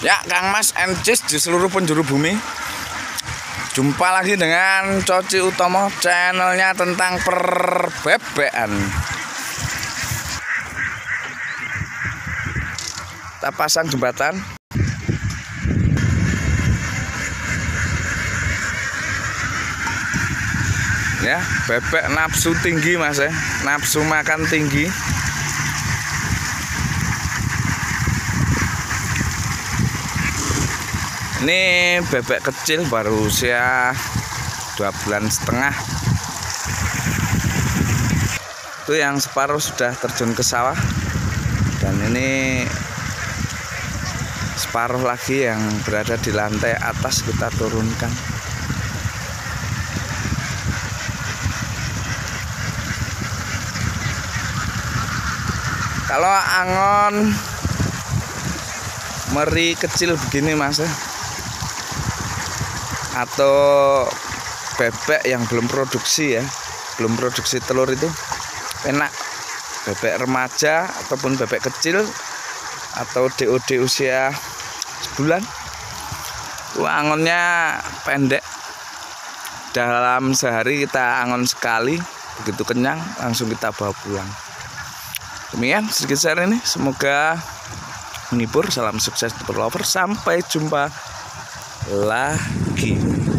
Ya, Kang Mas and Cis di seluruh penjuru bumi. Jumpa lagi dengan Coci Utomo, channelnya tentang perbebekan. Kita pasang jembatan. Ya, bebek nafsu tinggi Mas ya, nafsu makan tinggi. Ini bebek kecil baru usia 2,5 bulan. Itu yang separuh sudah terjun ke sawah. Dan ini separuh lagi yang berada di lantai atas kita turunkan. Kalau angon meri kecil begini Mas ya, atau bebek yang belum produksi ya, belum produksi telur, itu enak. Bebek remaja ataupun bebek kecil atau DOD usia sebulan itu angonnya pendek. Dalam sehari kita angon sekali, begitu kenyang langsung kita bawa pulang. Demikian sedikit share ini, semoga menghibur. Salam sukses untuk lover, sampai jumpa lagi.